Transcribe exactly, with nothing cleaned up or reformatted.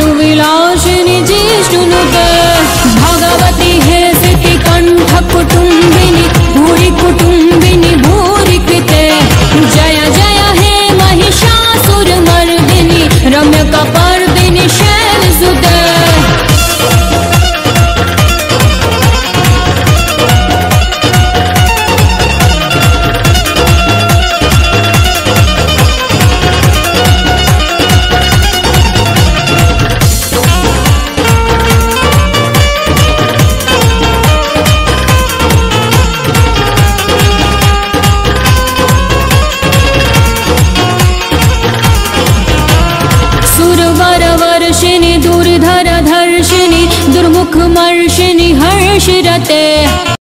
विलासिनी जिष्णुनुते भगवती हे सिति कंठ कुटुंबिनी भूरि कुटुंबिनी भूरि कृते जय जय हे महिषासुर मर्दिनी रम्य कपर्दिनी शैलसुते। दुर्धर धर्षिणी दुर्मुख मर्षिणी हर्षरते